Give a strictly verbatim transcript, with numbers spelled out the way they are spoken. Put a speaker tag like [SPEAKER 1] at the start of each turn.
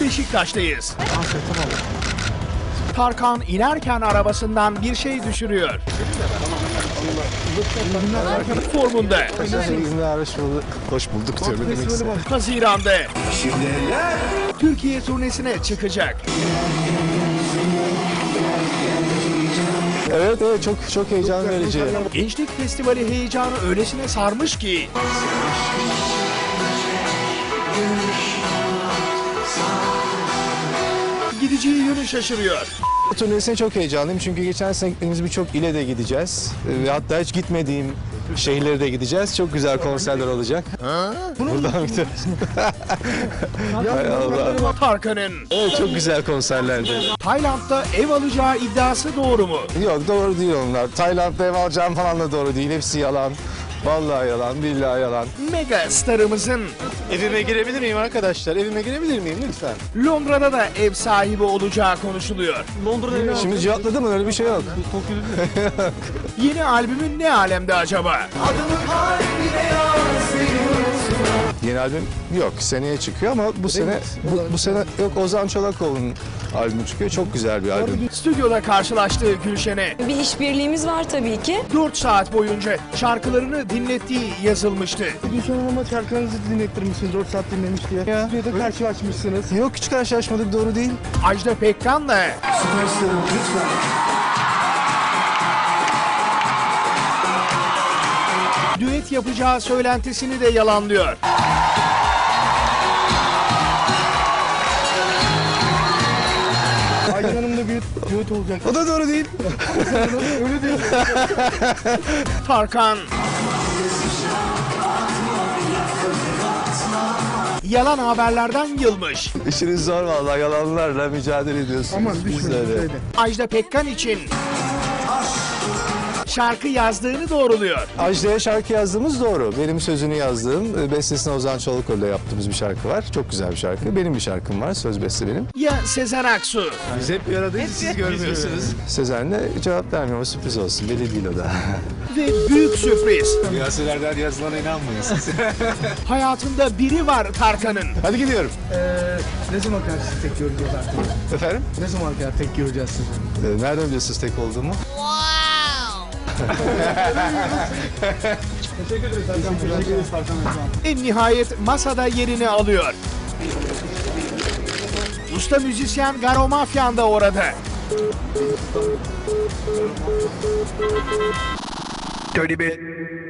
[SPEAKER 1] Beşiktaş'tayız. Tarkan inerken arabasından bir şey düşürüyor. Formunda.
[SPEAKER 2] Hoş bulduk diyorum.
[SPEAKER 1] Haziran'da Türkiye turnesine çıkacak.
[SPEAKER 2] Evet evet çok çok heyecan verici.
[SPEAKER 1] Gençlik Festivali heyecanı öylesine sarmış ki gideceği yönü şaşırıyor.
[SPEAKER 2] Turnesine çok heyecanlıyım çünkü geçen sene gittiğimiz birçok ile de gideceğiz. Ve hatta hiç gitmediğim şehirlere de gideceğiz. Çok güzel konserler olacak. Buradan gidiyoruz. Hay Allah.
[SPEAKER 1] Tarkan'ın
[SPEAKER 2] Evet çok güzel konserlerdi.
[SPEAKER 1] Tayland'da ev alacağı iddiası doğru mu?
[SPEAKER 2] Yok doğru değil onlar. Tayland'da ev alacağım falan da doğru değil. Hepsi yalan. Vallahi yalan, billahi yalan.
[SPEAKER 1] Mega starımızın
[SPEAKER 2] Evime girebilir miyim arkadaşlar? Evime girebilir miyim lütfen?
[SPEAKER 1] Londra'da da ev sahibi olacağı konuşuluyor.
[SPEAKER 2] Londra'da Şimdi cevapladı mı? Öyle bir şey yok.
[SPEAKER 1] Yeni albümün ne alemde acaba?
[SPEAKER 2] Yeni albüm yok. Seneye çıkıyor ama bu sene bu, bu sene yok Ozan Çolakoğlu'nun albümü çıkıyor. Çok güzel bir albüm.
[SPEAKER 1] Stüdyoda karşılaştığı Gülşen'e
[SPEAKER 3] Bir işbirliğimiz var tabii ki.
[SPEAKER 1] dört saat boyunca şarkılarını dinlettiği yazılmıştı.
[SPEAKER 4] Gülşen Hanım'a şarkılarınızı dinlettirmişsiniz, dört saat dinlemiş diye.
[SPEAKER 2] Ya.
[SPEAKER 4] Stüdyoda karşılaşmışsınız.
[SPEAKER 2] Yok hiç karşılaşmadık doğru değil.
[SPEAKER 1] Ajda Pekkan'la düet yapacağı söylentisini de yalanlıyor.
[SPEAKER 4] Aydın Hanım'la bir düet olacak.
[SPEAKER 2] O da doğru değil.
[SPEAKER 4] Öyle değil.
[SPEAKER 1] Tarkan yalan haberlerden yılmış.
[SPEAKER 2] İşiniz zor vallahi yalanlarla mücadele ediyorsunuz.
[SPEAKER 4] Aman
[SPEAKER 2] Biz de
[SPEAKER 4] düşmeyin
[SPEAKER 2] öyle.
[SPEAKER 4] şeyde.
[SPEAKER 1] Ajda Pekkan için şarkı yazdığını doğruluyor.
[SPEAKER 2] Ajda'ya şarkı yazdığımız doğru. Benim sözünü yazdığım, bestesini Ozan Çolakoğlu'yla yaptığımız bir şarkı var. Çok güzel bir şarkı. Benim bir şarkım var, söz beste benim.
[SPEAKER 1] Ya Sezen Aksu
[SPEAKER 2] Biz hep bir aradayız, siz görmüyorsunuz. Sezen'le cevap vermiyorum, o sürpriz olsun. Belli değil o da.
[SPEAKER 1] ve büyük sürpriz.
[SPEAKER 2] Siyaselerden yazılana inanmayın siz.
[SPEAKER 1] Hayatında biri var Tarkan'ın.
[SPEAKER 2] Hadi gidiyorum.
[SPEAKER 4] Ee, ne zaman karşı tek göreceğiz artık?
[SPEAKER 2] Efendim?
[SPEAKER 4] Ne zaman kadar tek göreceğiz sizi?
[SPEAKER 2] Ee, nereden biliyorsunuz tek olduğumu?
[SPEAKER 4] Teşekkür ederiz Tarkan. Teşekkür ederiz Tarkan.
[SPEAKER 1] En nihayet masada yerini alıyor. Usta müzisyen Garo Mafyan da orada. Tony Bey.